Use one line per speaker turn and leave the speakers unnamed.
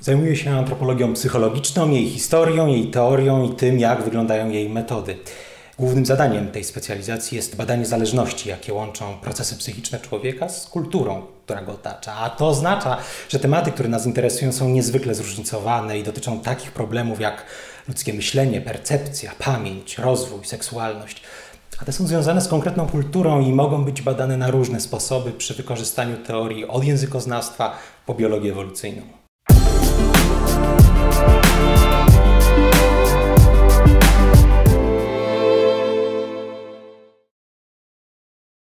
Zajmuję się antropologią psychologiczną, jej historią, jej teorią i tym, jak wyglądają jej metody. Głównym zadaniem tej specjalizacji jest badanie zależności, jakie łączą procesy psychiczne człowieka z kulturą, która go otacza. A to oznacza, że tematy, które nas interesują, są niezwykle zróżnicowane i dotyczą takich problemów jak ludzkie myślenie, percepcja, pamięć, rozwój, seksualność. A te są związane z konkretną kulturą i mogą być badane na różne sposoby przy wykorzystaniu teorii od językoznawstwa po biologię ewolucyjną.